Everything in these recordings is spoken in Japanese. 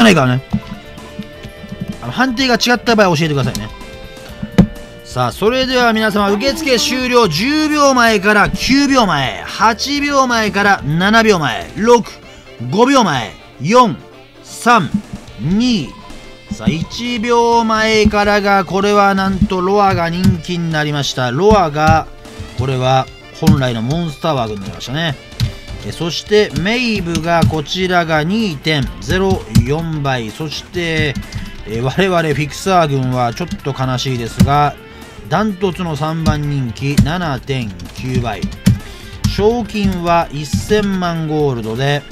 ないからね。判定が違った場合教えてくださいね。さあ、それでは皆様、受付終了。10秒前から9秒前、8秒前から7秒前、6、5秒前、4、3、2、さあ、1秒前からが、これはなんとロアが人気になりました。ロアが、これは本来のモンスター枠になりましたね。そしてメイブがこちらが 2.04 倍。そして我々フィクサー軍はちょっと悲しいですが、ダントツの3番人気 7.9 倍。賞金は1000万ゴールドで、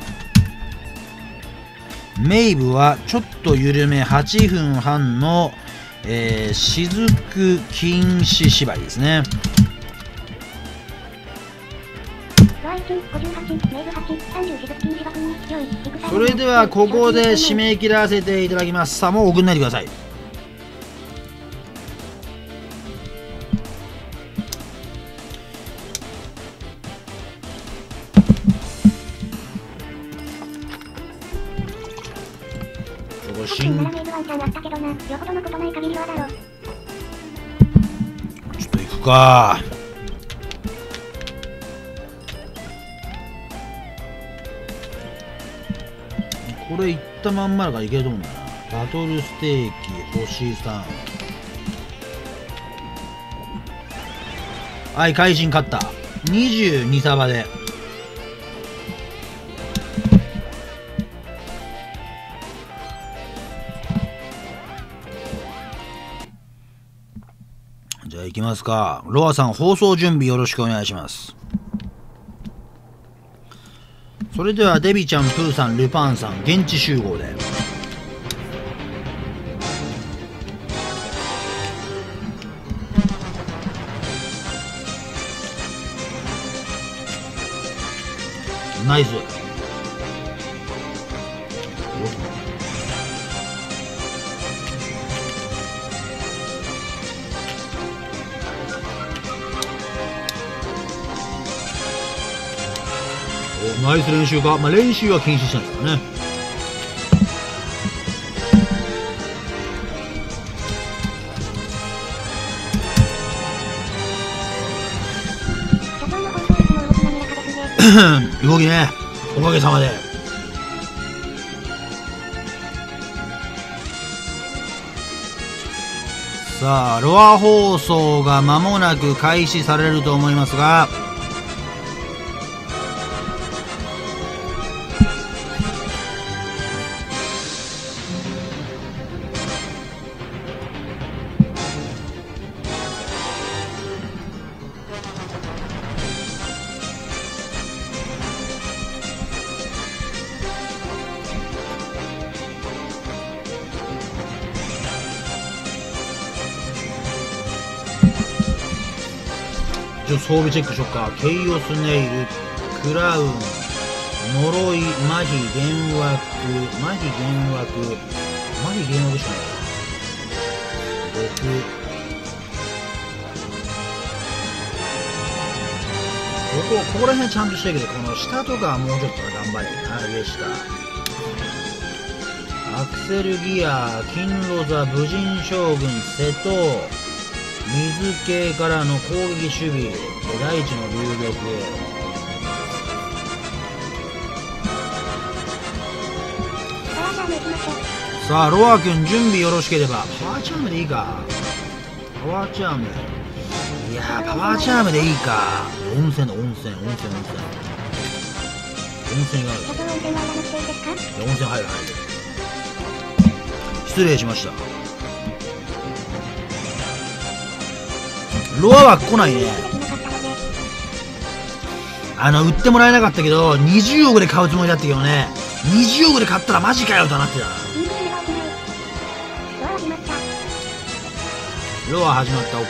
メイブはちょっと緩め8分半の、雫禁止縛りですね。それではここで締め切らせていただきます。さあ、もう送んないでください。ちょっと行くか。これ行ったまんまだからいけると思うんだな。バトルステーキ星3。はい、怪人勝った。22サバで。じゃあ行きますか。ロアさん、放送準備よろしくお願いします。それではデビちゃん、プーさん、ルパンさん、現地集合で。ナイス。ナイス練習か。まあ、練習は禁止したんですからね。動きね、おかげさまで。さあ、ロア放送が間もなく開始されると思いますが、装備チェックしよっか。ケイオスネイル、クラウン、呪い、麻痺、幻惑、麻痺、幻惑、麻痺、幻惑しかない。ここら辺ちゃんとしてるけど、この下とかはもうちょっと頑張れな。上下。アクセルギア、金ロザ、武人将軍、瀬戸、水系からの攻撃守備、大地の流力。さあ、ロア君準備よろしければ。パワーチャームでいいか。パワーチャーム。いやー、パワーチャームでいいか。温泉だ、温泉。温泉がある。温泉入る。失礼しました。ロアは来ないね。売ってもらえなかったけど、20億で買うつもりだったけどね。20億で買ったらマジかよとなってた。ロア始まった。 OK。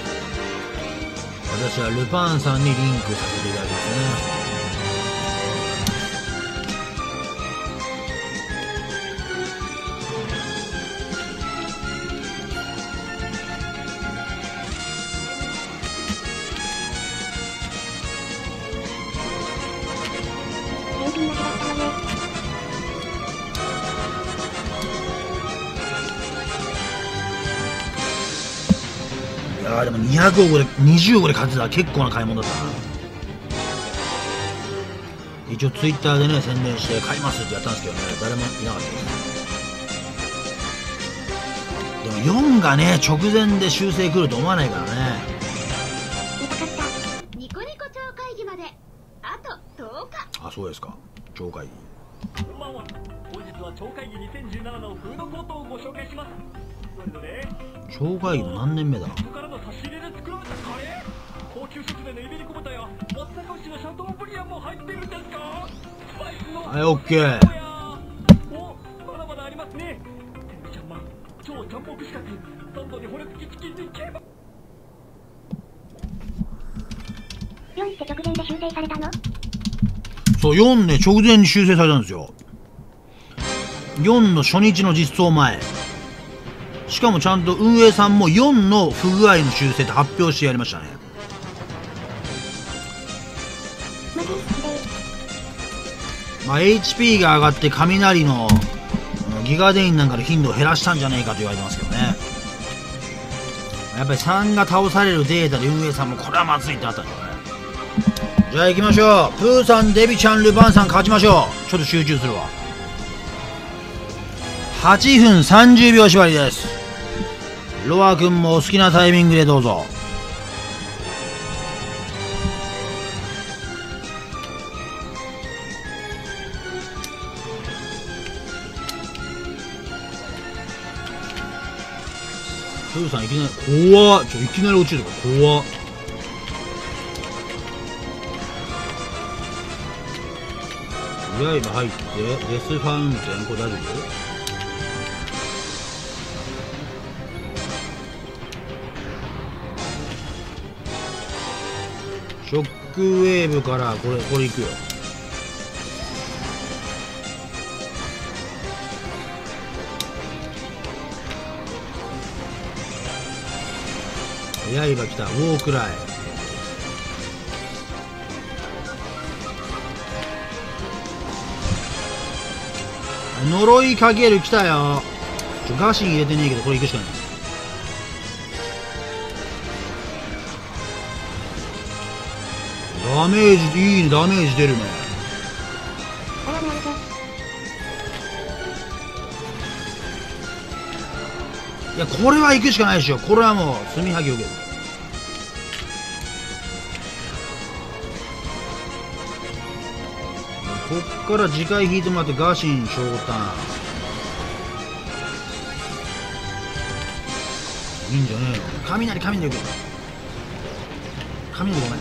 私はルパンさんにリンクさせていただきますね。 いやーでも200億で20億で勝ってたら結構な買い物だったな。一応ツイッターでね宣伝して買いますってやったんですけどね、誰もいなかったです。でも4がね直前で修正来ると思わないからね。 ニコニコ超会議まであと10日。 あ、そうですか。超会議。 こんばんは。本日は超会議2017のフードコートをご紹介します。 超会議の何年目だ。 ここからの差し入れで作られたカレー、高級食材のイベリコ豚や松阪牛のシャトーブリアンも入っているんですか。スパイスのはい、オッケー。 お、まだまだありますね。天美ちゃんマン超ジャンボ串カツ、サンドに骨付きチキンにケバブ。 4って直前で修正されたの？ そう、4ね直前に修正されたんですよ。4の初日の実装前、しかもちゃんと運営さんも4の不具合の修正って発表してやりましたね。まあ HP が上がって雷のギガデインなんかの頻度を減らしたんじゃねえかと言われてますけどね。やっぱり3が倒されるデータで運営さんもこれはまずいってなったんでしょうね。じゃあ行きましょう。プーさん、デビちゃん、ルパンさん勝ちましょう。ちょっと集中するわ。8分30秒縛りです。ロア君もお好きなタイミングでどうぞ。プーさんいきなり怖っ。いきなり落ちるから怖っ。刃入ってデスファウンテン、これ大丈夫？ショックウェーブからこれいくよ。刃来た。ウォークライ。呪いかける来たよ。ガシン入れてねえけどこれいくしかない。ダメージいいね。ダメージ出るね。いやこれは行くしかないでしょ。これはもう積みはぎを受ける。こっから次回引いてもらってガシン昇ターンいいんじゃねえの。雷受ける。雷ごめん。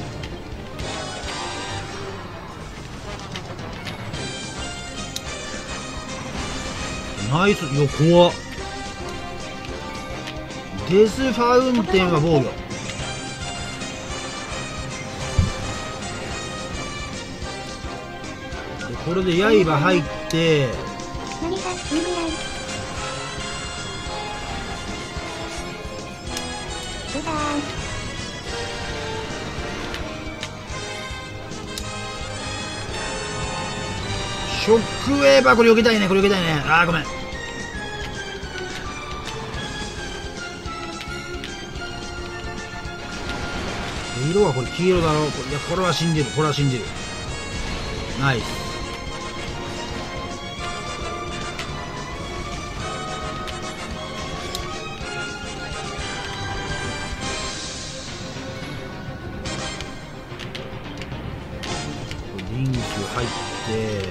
ナイス。よ怖っ。デスファウンテンは防御。でこれで刃入ってショックウェーバー。これ避けたいね。これ避けたいね。あーごめん。色はこれ黄色だろう。いやこれは信じる。これは信じる。ナイス。リンク入って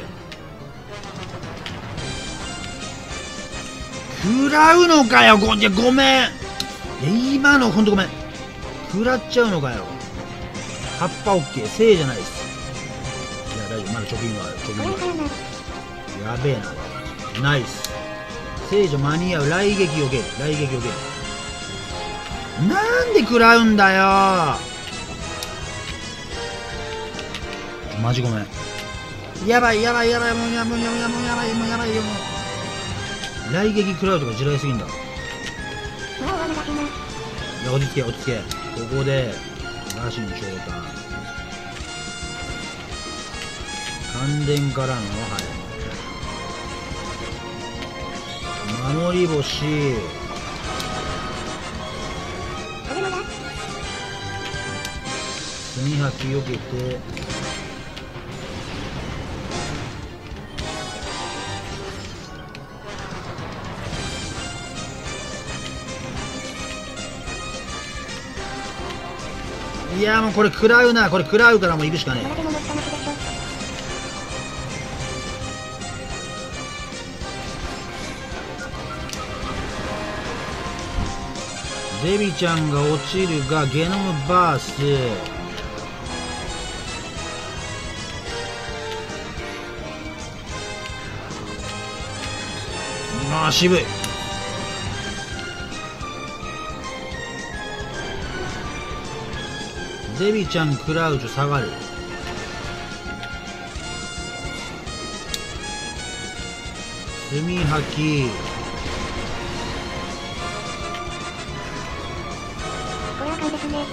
食らうのかよ。いやごめん。今のほんとごめん。食らっちゃうのかよ。葉っぱ OK。正じゃないです。いや大丈夫。まだ貯金はある。貯金はある。やべえな。ナイス。正じゃ間に合う。雷撃避ける。雷撃避ける。なんで食らうんだよ。マジごめん。やばい。もうやばいよ。もう雷撃食らうとか地雷すぎんだろ。いや落ち着け。ここでガシン昇ターン。感電からの守り星。 炭吐き避けて、いやもうこれ食らうな、これ食らうからもう行くしかねまだでも乗ったなしでしょ。 デビちゃんが落ちるがゲノムバース。あー渋い。デビちゃんクラウチ下がる。炭吐き。 これあかんですね。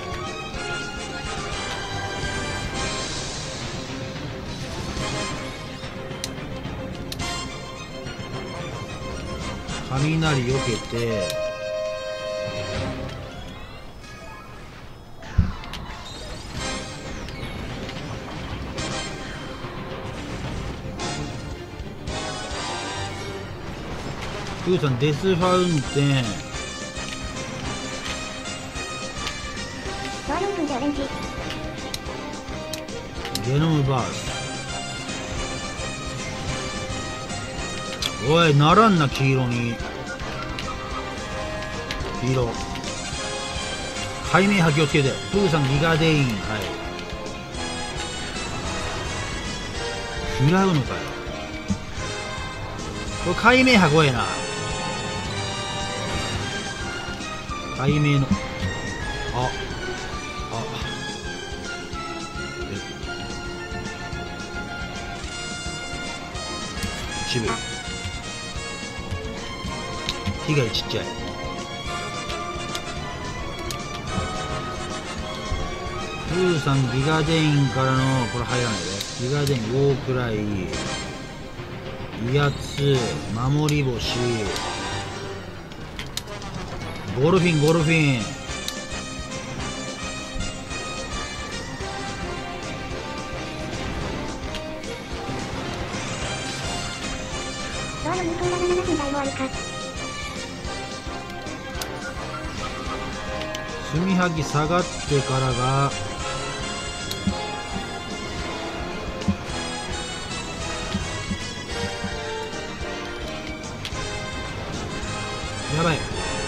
雷避けて、プーさんデスファウンテン。 ドア4分でオレンジ。 ゲノムバース。おいならんな、黄色に。黄色海面波気をつけて。プーさんギガデイン。はい、食らうのかよ。これ海面波怖えな。海面の渋い。被害ちっちゃい。プーさんギガデインからのこれ入らないで。ギガデインウォークライ威圧守り星ゴルフィンゴルフィン。 ドア4分が7分台もあるか。 炭吐き下がってからがやばい。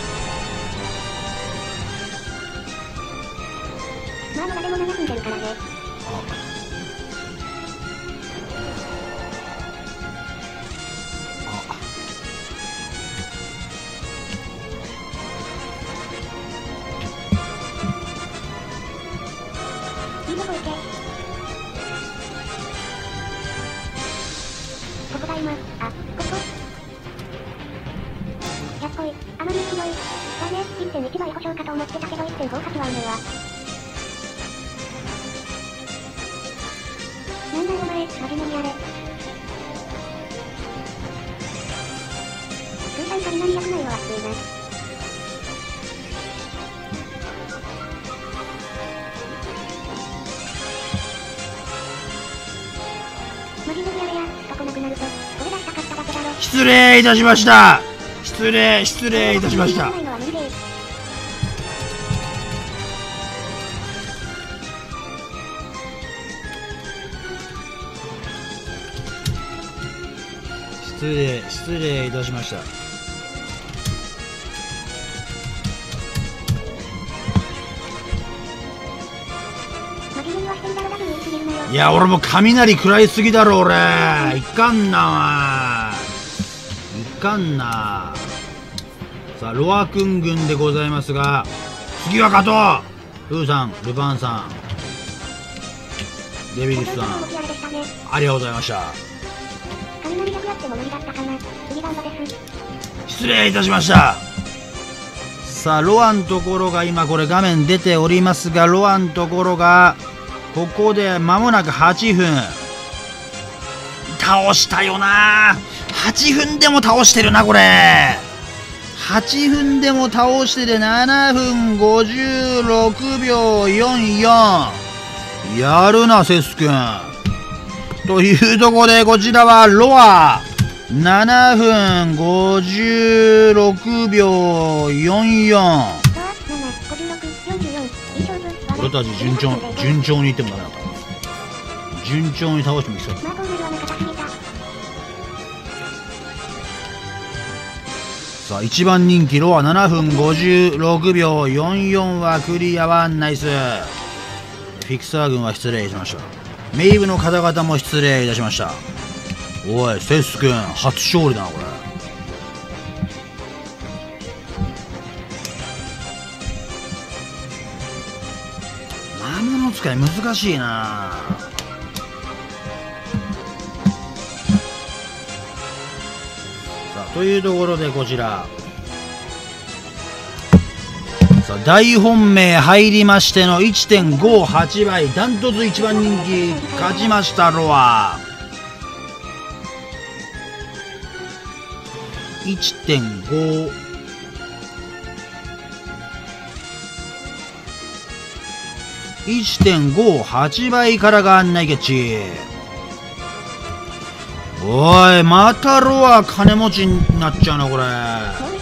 まあまだでも7分出るからね。いいとこ行け。ここが今、あ、ここ。やっこい、あまりひどい。だね、1.1倍保証かと思ってたけど1.58はうめわ。なんだよお前、真面目にやれ。プーさん雷やくないよ、熱いな。マジでやれや、とこなくなると、これ出したかっただけだろ。 失礼いたしました。失礼いたしました。失礼いたしました。いや俺も雷食らいすぎだろ俺。いかんな。さあロア君軍でございますが、次は加藤プーさん、ルパンさん、デビルスさん、ありがとうございました。失礼いたしました。さあロアのところが今これ画面出ておりますが、ロアのところがここで間もなく8分倒したよな。8分でも倒してるなこれ。8分でも倒してて7分56秒44。 やるなセス君。というところでこちらはロア7分56秒44。 ロア7、56、44。いい勝負。 俺たち順調にいってもダメだった。順調に倒してもいきそうだ。 まあこうなるわなかったすぎた。 さあ1番人気ロア7分56秒44はクリアはナイス。フィクサー軍は失礼しました。メイブの方々も失礼いたしました。おいセス君初勝利だなこれ。魔物使い難しいな。さあというところでこちらさあ大本命入りましての 1.58 倍ダントツ1番人気勝ちましたロア。1.58 倍からが案内キャッチ。おいまたロア金持ちになっちゃうなこれ。